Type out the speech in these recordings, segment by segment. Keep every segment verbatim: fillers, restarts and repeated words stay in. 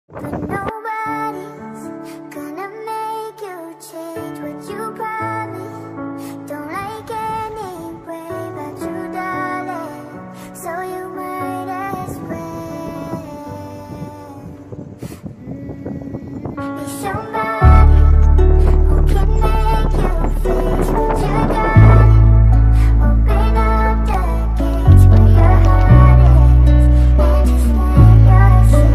But nobody's gonna make you change what you promised. Don't like anyway but you, darling, so you might as well mm, be somebody who can make you face what you got. Open up the gates where your heart is and just let yourself.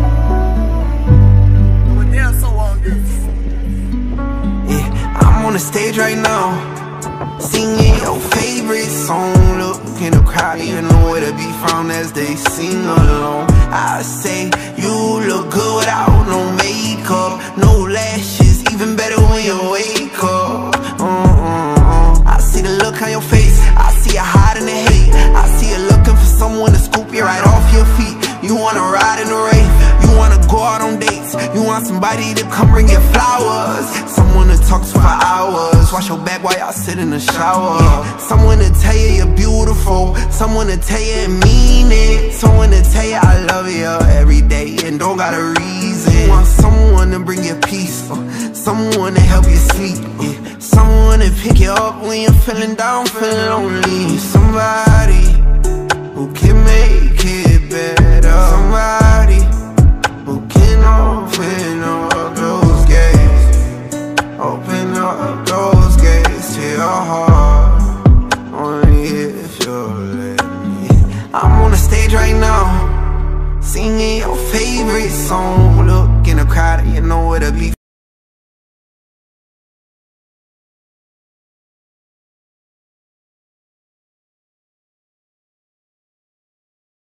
On the stage right now, singing your favorite song. Look in the crowd, you know where to be found as they sing along. I say you look good without no makeup, no lashes, even better when you wake up. uh-uh-uh. I see the look on your face, I see you hiding the hate. I see you looking for someone to scoop you right off your feet. You wanna ride in the rain, you wanna go out on dates, you want somebody to come bring you flowers, someone to talk to for hours, wash your back while y'all sit in the shower. Yeah. Someone to tell you you're beautiful, someone to tell you and mean it, someone to tell you I love you every day and don't got a reason. You want someone to bring you peace, uh, someone to help you sleep, uh, someone to pick you up when you're feeling down, feeling lonely. Somebody who can make it better, somebody who can open up those gates, open up those gates to your heart, only if you'll let me. I'm on the stage right now, singing your favorite song. Look in the crowd, you know where to be